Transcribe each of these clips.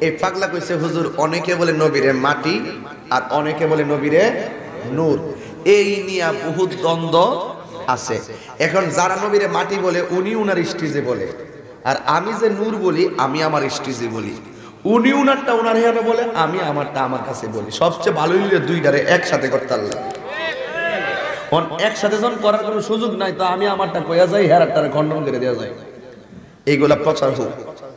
এই পাগলা কইছে হুজুর অনেকে বলে নবীরে মাটি আর অনেকে বলে নবীরে নূর, এই নিয়ে বহুত দ্বন্দ্ব আছে। এখন যারা নবীরে মাটি বলে উনি উনার স্টেজে বলে, আর আমি যে নূর বলি আমি আমার স্টেজে বলি। উনি উনারটা উনার হেয়ানে বলে, আমি আমারটা আমার কাছে বলি। সবচেয়ে ভালো হইলে দুইটারে একসাথে করতে পারলাম। একসাথে যখন করার কোনো সুযোগ নাই, তো আমি আমারটা কইয়া যাই, হেরারটারে খণ্ডন করে দেওয়া যায়। এইগুলা প্রচার হোক।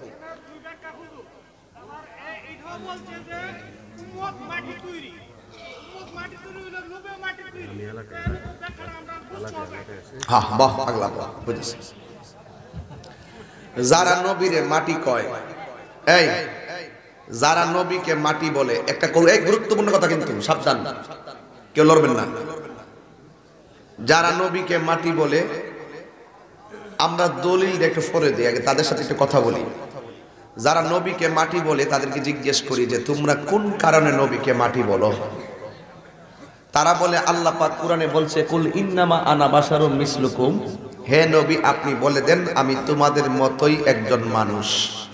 যারা নবীরে মাটি কয়, এই যারা নবীকে মাটি বলে, একটা গুরুত্বপূর্ণ কথা কিন্তু, সাবধান, কেউ লড়বেন না। যারা নবীকে মাটি বলে, আমরা দলিল একটু পরে দিই, আগে তাদের সাথে একটু কথা বলি। যারা নবীকে মাটি বলে তাদেরকে জিজ্ঞেস করি যে তোমরা কোন কারণে নবীকে মাটি বলো? তারা বলে আল্লাহ পাক কোরআনে বলছে কুল ইন্নামা আনা বাশারুম মিসলুকুম, হে নবী আপনি বলে দেন আমি তোমাদের মতোই একজন মানুষ।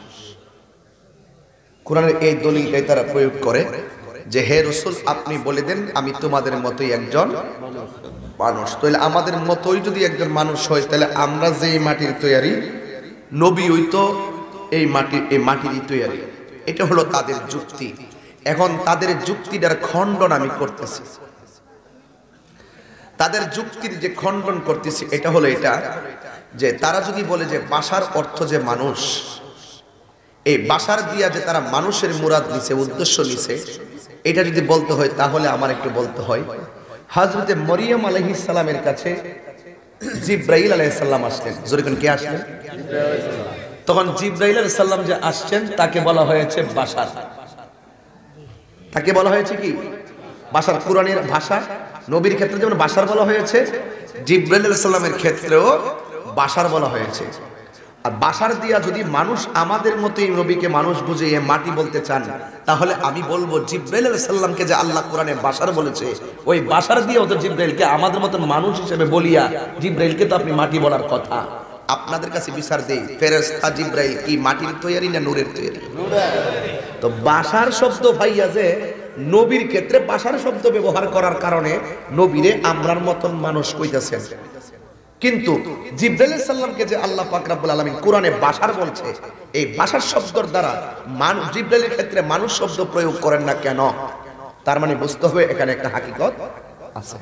কোরআনের এই দলিলটাই তারা প্রয়োগ করে যে হে রাসূল আপনি বলে দেন আমি তোমাদের মতোই একজন মানুষ। তাহলে আমাদের মতোই যদি একজন মানুষ হয়, তাহলে আমরা যে মাটির তৈরি, নবী ওই তো এই মাটিরই তৈরি। এটা হলো তাদের যুক্তি। এখন তাদের যুক্তিটার খণ্ডন আমি করতেছি। তাদের যুক্তির যে খণ্ডন করতেছি এটা হলো এটা, যে তারা যদি বলে যে বাশার অর্থ যে মানুষ, এই বাশার দিয়া যে তারা মানুষের মুরাদ নিছে, উদ্দেশ্য নিছে, এটা যদি বলতে হয় তাহলে আমার একটু বলতে হয় হযরতে মরিয়ম আলাইহিস সালামের কাছে জিবরাইল আলাইহিস সালাম আসলেন। জোরে কোন কে আসলেন? তখন জিবরাইল আলাইহিস সালাম যে আসছেন তাকে বলা হয়েছে বাশার। তাকে বলা হয়েছে কি? বাশার। কুরআনের ভাষা নবীর ক্ষেত্রে যেমন বাশার বলা হয়েছে, জিবরাইল আলাইহিস সালামের ক্ষেত্রেও বাশার বলা হয়েছে। আর বাশার দিয়া যদি মানুষ আমাদের মতোই নবীকে মানুষ বুঝে মাটি বলতে চান, তাহলে আমি বলবো জিবরাইল আলাইহিস সালামকে যে আল্লাহ কোরআনে বাশার বলেছে, ওই বাশার দিয়ে ওদের জিবরাইলকে আমাদের মতন মানুষ হিসেবে বলিয়া জিবরাইলকে তো আপনি মাটি বলার কথা। আপনাদের কাছে বিচার দেই, ফেরেশতা জিবরাইল কি মাটির তৈরি না নূরের তৈরি? তো বাশার শব্দ ভাইয়া যে নবীর ক্ষেত্রে বাশার শব্দ ব্যবহার করার কারণে নবীরে আমরার মতন মানুষ কইতাছেন, কিন্তু জিবরাইল আলাইহিস সালামকে যে আল্লাহ পাক রব্বুল আলামিন কোরআনে বাশার বলছে, এই বাশার শব্দের দ্বারা জিবরাইলের ক্ষেত্রে মানুষ শব্দ প্রয়োগ করেন না কেন? তার মানে বুঝতে হবে এখানে একটা হাকিকত আছে।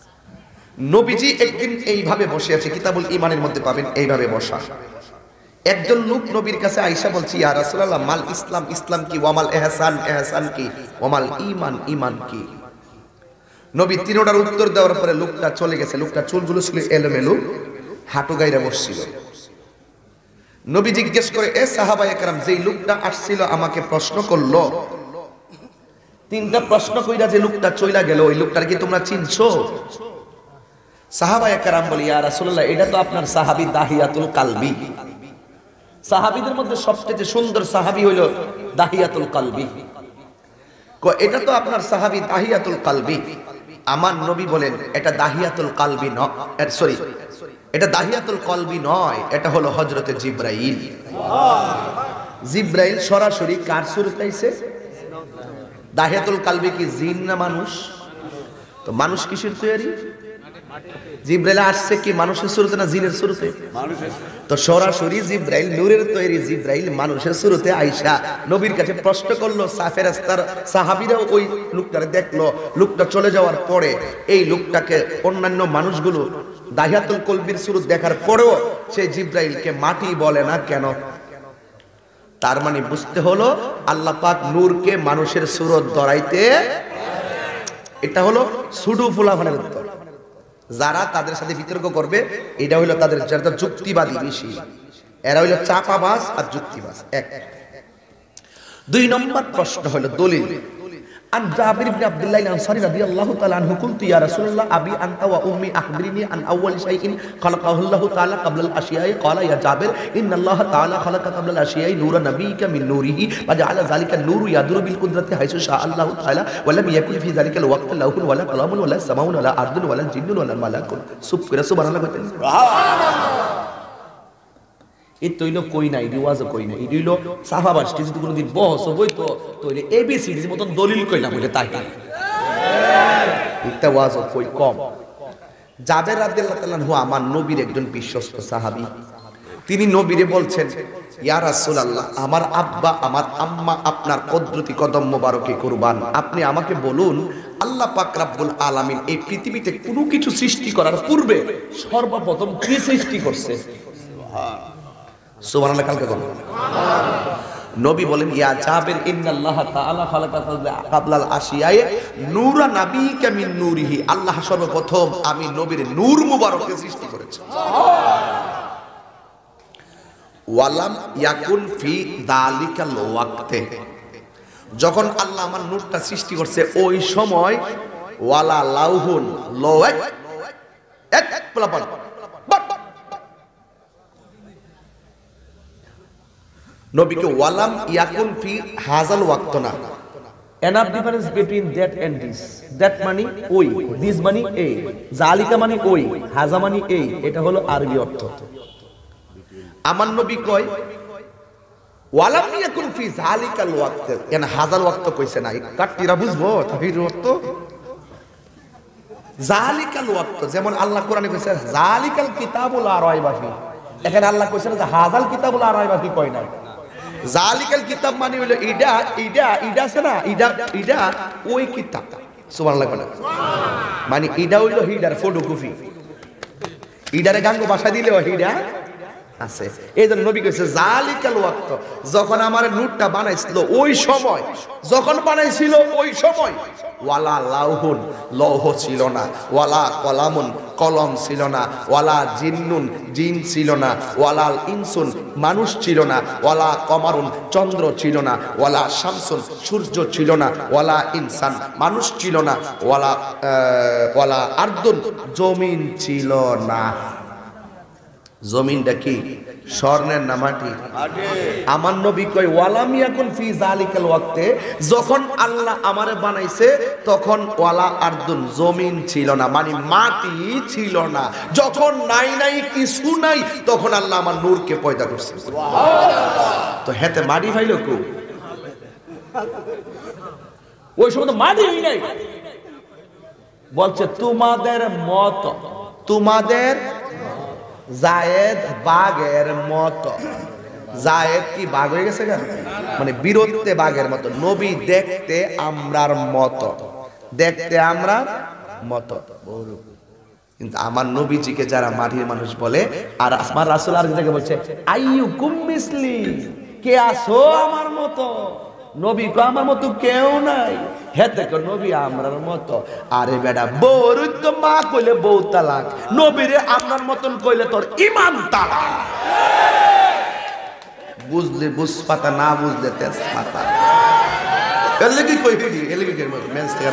নবীজি একদিন এইভাবে বসে আছে, কিতাবুল ঈমানের মধ্যে পাবেন এইভাবে বসা। একজন লোক নবীর কাছে আয়েশা বলছি ইয়া রাসূলুল্লাহ মাল ইসলাম, ইসলাম কি? ওয়ামাল ইহসান, ইহসান কি? ওয়ামাল ঈমান, ঈমান কি? নবী তিনটার উত্তর দেওয়ার পরে লোকটা চলে গেছে। লোকটা চুলগুলো ছিল এলোমেলো, হাঁটু গাইরা বসছিল। নবী জিজ্ঞেস করে এ সাহাবায়ে কেরাম, যেই লোকটা আসছিল আমাকে প্রশ্ন করলো, তিনটা প্রশ্ন কইরা যে লোকটা চইলা গেল, ওই লোকটার কি তোমরা চিনছো? সাহাবায়ে কেরাম বলে ইয়া রাসূলুল্লাহ এটা তো আপনার সাহাবী দাহিয়াতুল কালবি। সাহাবীদের মধ্যে সবচেয়ে সুন্দর সাহাবী হইল দাহিয়াতুল কালবি। এটা তো আপনার সাহাবী দাহিয়াতুল কালবি। আমার নবী বলেন এটা দাহিয়াতুল কালবি নয়, সরি এটা দাহিয়াতুল কলবি নয়, এটা হলো হযরতে জিবরাইল। জিবরাইল সরাসরি কার সুরতে আইছে? দাহিয়াতুল কালবি কি জিন না মানুষ? তো মানুষ কিসের তৈরি? জিবরাইল আসছে কি মানুষের সুরতে না জিনের সুরতে? তো সরাসরি জিবরাইল নূরের তৈরি, জিবরাইল মানুষের সুরতে আইসা নবীর কাছে প্রশ্ন করলো। ফেরেশতার সাহাবীরা ওই লোকটারে দেখলো। লোকটা চলে যাওয়ার পরে এই লোকটাকে অন্যান্য মানুষগুলো দাহিয়াতুল কলবির সুরত দেখার পরেও সেই জিবরাইলকে মাটি বলে না কেন? তার মানে বুঝতে হলো আল্লাহ পাক নূরকে মানুষের সুরত ধরাইতে, এটা হলো সুডু ফুলাফানের উত্তর। যারা তাদের সাথে বিতর্ক করবে এটা হইলো তাদের যারা যুক্তিবাদী বেশি, এরা হইলো চাপাবাজ আর যুক্তিবাজ। এক। দুই নম্বর প্রশ্ন হলো দলিল। আন জাবির ইবনে আব্দুল্লাহ আল-আনসারী রাদিয়াল্লাহু তাআলা আনহু কুনতু ইয়া রাসূলুল্লাহ আবি আনতা ওয়া উম্মি আখবিরনি আন আউওয়াল শাইইন খালাকাহু আল্লাহু তাআলা ক্বাবলা আল-আশিয়া'i ক্বালা ইয়া জাবির ইন্নাল্লাহা তাআলা খালাকা ক্বাবলা আল-আশিয়া'i নূরা নাবিয়্যিকা মিন নূরিহি ওয়া জাআলা যালিকা নূরু ইয়াদুরু বিল কুদরাতি হাইসু শাআ আল্লাহু তাআলা ওয়া লাম ইয়াকুন ফি যালিকা আল-ওয়াক্ত লাহুন ওয়া লা কালামুন ওয়া লা সামাউন ওয়া লা আরদুন ওয়া লা জিন্নুন ওয়া লা মালাকুন। সুবহানাল্লাহ কইতেন। সুবহানাল্লাহ। এই তৈল কই নাই রিওয়াজও কই নাই এই হইলো সাহাবা স্টেজ যদি কোনোদিন বহস বই তো তৈলে এবিসিডির মতন দলিল কইলাম বলে তাই এটা ওয়াজ কই কম। জাবের রাদিয়াল্লাহু তাআলা আনহু আমার নবীর একজন বিশ্বস্ত সাহাবী, তিনি নবীরে বলছেন, ইয়া রাসূলুল্লাহ, আমার আব্বা আমার আম্মা আপনার কুদরতি কদম মোবারকে কুরবান, আপনি আমাকে বলুন আল্লাহ পাক রব্বুল আলামিন এই পৃথিবীতে কোনো কিছু সৃষ্টি করার পূর্বে সর্বপ্রথম কি সৃষ্টি করছে? সুবহানাল্লাহ। কালকে বলুন নবী বলেন, ইয়া জাবির ইন্নাল্লাহ তাআলা খালাকা ক্বাবলাল আশিয়ায়ে নূরা নাবিকা মিন নূরিহি, আল্লাহ সর্বপ্রথম আমি নবীর নূর মুবারককে সৃষ্টি করেছি। ওয়ালাম ইয়াকুন ফি যালিকাল ওয়াক্তে, যখন আল্লাহ আমার নূরটা সৃষ্টি করছে ওই সময় ওয়ালা লাউহুন লোয়াক এক প্লাবন নবীকে ওয়ালাম ইয়াকুন ফি হাজাল ওয়াক্ত না। enough difference between that and this, that মানে ওই, this মানে এই, জালিকা মানে ওই, হাজা মানে এই, এটা হলো আরবি অর্থ। আমার নবী কয় ওয়ালাম ইয়াকুন ফি জালিকাল ওয়াক্ত, এন হাজাল ওয়াক্ত কইছে না, কাটটিরা বুঝবো তাহির অর্থ জালিকাল ওয়াক্ত। যেমন আল্লাহ কোরআনে কইছে জালিকাল কিতাবুল লা রাইবা ফি, এখানে আল্লাহ কইছে না যে হাজাল কিতাবুল লা রাইবা ফি কয় না। জালিকাল কিতাব মানে হলো ইডা ইডা ইডা আছে না, ইডা ইডা ওই কিতাব। সুবহানাল্লাহ বলেন, মানে ইডা হইলো হিডার ফটোকপি, ইডারে গাঙ্গ ভাষা দিলেও হিডা আছে। এই জন্য নবী কইছে জালিকাল ওয়াক্ত, যখন আমার নূরটা বানাইছিল ওই সময়, যখন বানাইছিল ওই সময় ওয়ালা লাউহুন লৌহ ছিল না, ওয়ালা কলামুন কলম ছিল না, ওয়ালা জিন্নুন জিন ছিল না, ওয়ালাল ইনসুন মানুষ ছিল না, ওয়ালা কমারুন চন্দ্র ছিল না, ওয়ালা শামসুন সূর্য ছিল না, ওয়ালা ইনসান মানুষ ছিল না, ওয়ালা আরদুন জমিন ছিল না। জমিনটা কি স্বর্ণের না মাটি? আমার নবী কয় ওয়ালাম ইয়াকুন ফি যালিকাল ওয়াক্তে, যখন আল্লাহ আমারে বানাইছে তখন ওয়ালা আরদুন জমিন ছিল না, মানে মাটি ছিল না। যখন নাই নাই কিছু নাই তখন আল্লাহ আমার নূরকে পয়দা করছে। সুবহানাল্লাহ। তো হেতে মাটি পাইলো কো? ওই সময় তো মাটি নাই। বলছে তোমাদের মত, তোমাদের জায়েদ বাঘের মতো। জায়েদ কি বাঘ হয়ে গেছে কেন? মানে বিরোধতে বাঘের মতো। নবী দেখতে আমরার মতো, দেখতে আমরার মতো। কিন্তু আমার নবীজিকে যারা মাটির মানুষ বলে, আর আমার রাসূল আর জায়গায় বলছে আইয়ুকুম মিসলি, কে আছো আমার মতো? নবী কো আমার মতো কেউ নাই। হেতে কো নবী আমরার মতো। আরে বেটা, বউর তো মা কইলে বউ তালাক, নবীরে আপনার মতন কইলে তোর ঈমান তালাক। বুঝলে বুঝ পাতা, না বুঝলে তেজ পাতা। এলে কি কই দিই, এলে কি করব মেন্স থেকে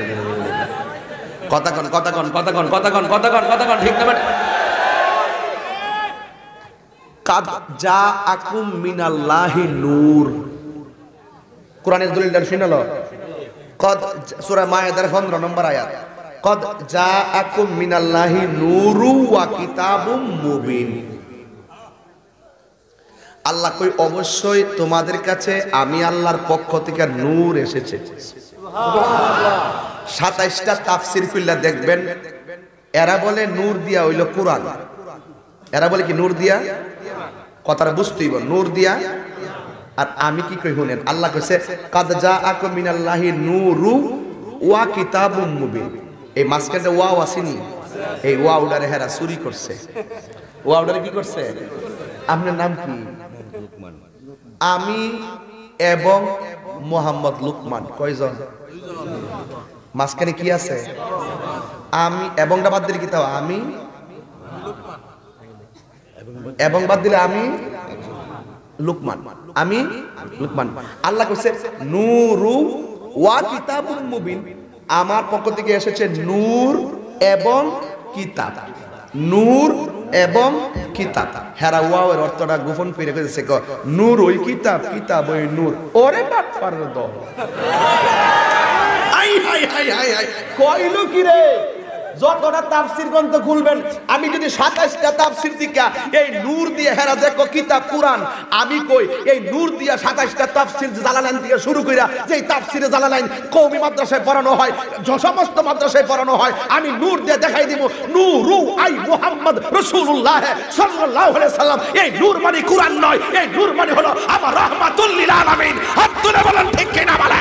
কথা কোন কথা কোন কথা কোন কথা কোন কথা কোন কথা কোন, ঠিক না বেটা? কাদ জাআকুম মিনাল্লাহি নূর, কোরআনের দলিলটা শুনালো। কদ সূরা মায়েদার 15 নম্বর আয়াত, কদ জাআকুম মিনাল্লাহি নূরু ওয়া কিতাবুম মুবিন। আল্লাহ কই অবশ্যই তোমাদের কাছে আমি আল্লাহর পক্ষ থেকে নূর এসেছে। সুবহানাল্লাহ। 27টা তাফসীর খুললে দেখবেন এরা বলে নূর দিয়া হইল কোরআন, এরা বলে কি নূর দিয়া, কথাটা বুঝতেই বল, নূর দিয়া। আর আমি কি কই শুনেন, আল্লাহ কইছে কাদ জাআকুম মিনাল্লাহি নূরু ওয়া কিতাবুম মুবিন। এই মাঝখানে ওয়াও আসেনি, এই ওয়াওডারে হেরা চুরি করছে। ওয়াওডারে কি করছে? আপনার নাম কি? আমি এবং মোহাম্মদ লুকমান। কয়জন? মাঝখানে কি আছে? আমি এবংটা বাদ দিলে কি তাও আমি, এবং বাদ দিলে আমি লুকমান, আমি লুকমান। আল্লাহ কইছে নূরু ওয়া কিতাবুম মুবিন, আমার পক্ষ থেকে এসেছে নূর এবং কিতাব। নূর এবং কিতাব, হেরা ওয়াও এর অর্থটা গোপন করে রেখেছে। নূর ওই কিতাব, কিতাব ওই নূর। ওরে বাট পারে দল, আই হাই হাই হাই হাই, কইলো কি রে? যতটা তাফসীর গ্রন্থ খুলবেন, আমি যদি 27টা তাফসীর দিকা এই নূর দিয়ে হেরা যে কিতাব কুরআন, আমি কই এই নূর দিয়া 27টা তাফসীর জালালাইন থেকে শুরু কইরা যেই তাফসীরে জালালাইন কওমি মাদ্রাসায় পড়ানো হয়, সমস্ত মাদ্রাসায় পড়ানো হয়, আমি নূর দিয়ে দেখাই দিব নূরু আই মুহাম্মদ রাসূলুল্লাহ সাল্লাল্লাহু আলাইহি সাল্লাম। এই নূর মানে কুরআন নয়, এই নূর মানে হলো আমার রাহমাতুল লিল আলামিন। আব্দুল্লাহ বলেন ঠিক কিনা বলেন?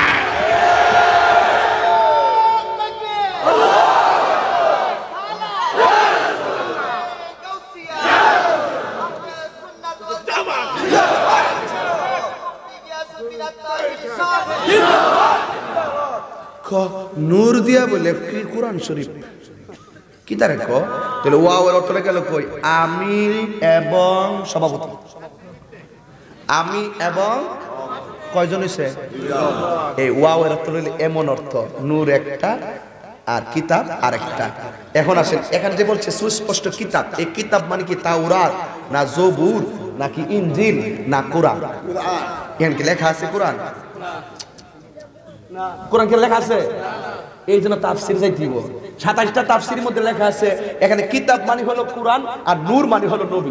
নূর দিয়া বলে কি কুরআন শরীফ কি তারে ক তাহলে ওয়াও এর অর্থটা গেল কই? আমি এবং সভাপতি, আমি এবং কয়জন হইছে? এই ওয়াও এর অর্থ হইল এমন অর্থ, নূর একটা আর কিতাব আরেকটা। এখন আসেন, এখানে যে বলছে সুস্পষ্ট কিতাব, এই কিতাব মানে কি তাওরাত না জবুর নাকি ইনজিল না কোরআন? এখানে কি লেখা আছে কোরআন? কোরআন কি লেখা আছে? এই জন্য তাফসীর যাই দিব। 27টা তাফসীরের মধ্যে লেখা আছে এখানে কিতাব মানে হলো কোরআন আর নূর মানে হলো নবী।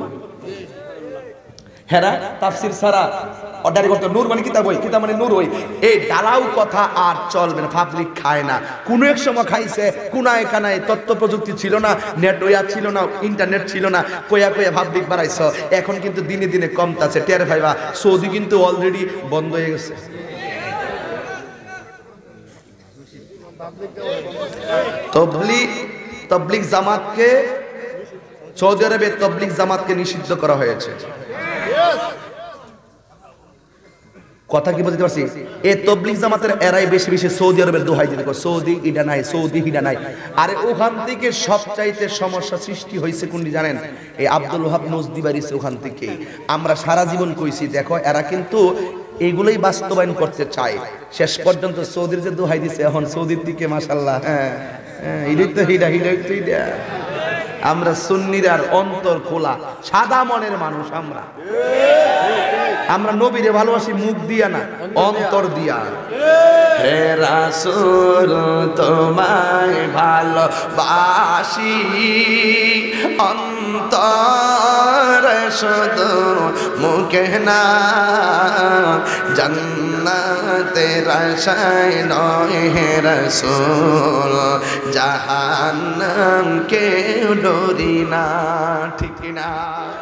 হেরা তাফসীর ছাড়া অর্ডারি করতে নূর মানে কিতাব হই, কিতাব মানে নূর হই, এই ডালাও কথা আর চলবে না। পাবলিক খায় না, কোন এক সময় খাইছে, কোনায় কানায় তথ্য প্রযুক্তি ছিল না, নেট ওয়া ছিল না, ইন্টারনেট ছিল না, কয়া কয়া পাবলিক বাড়াইছ। এখন কিন্তু দিনে দিনে কমতাছে। টের ভাইবা সৌদি কিন্তু অলরেডি বন্ধ হয়ে গেছে। তবলিগ জামাতকে, সৌদি আরবে তবলিগ জামাতকে নিষিদ্ধ করা হয়েছে। কথা কি বলতে পারছি? এই তবলিগ জামাতের এরাই বেশি বেশি সৌদি আরবের দোহাই দিতে কয় সৌদি ইডা নাই, সৌদি হিডা নাই। আরে ওখান থেকে সবচাইতে সমস্যা সৃষ্টি হয়েছে কোনটি জানেন? এই আব্দুল ওহাব নজদি বাড়িছে ওখান থেকে। আমরা সারা জীবন কইছি দেখো এরা কিন্তু এইগুলোই বাস্তবায়ন করতে চায়। শেষ পর্যন্ত সৌদির যে দোহাই দিছে, এখন সৌদির দিকে মাশাআল্লাহ, হ্যাঁ ইডাই তো হিডা হিডাই তো হিডা। আমরা সুন্নিরার অন্তর খোলা, সাদা মনের মানুষ। আমরা নবীরে ভালোবাসি মুখ দিয়া না, অন্তর দিয়া। হে রাসূল তোমায় ভালোবাসি অন্তর শুধু মুখে না, জান্নাতের আশায় নয় হে রাসূল, জাহান্নাম কেউ ডরি না। ঠিক না?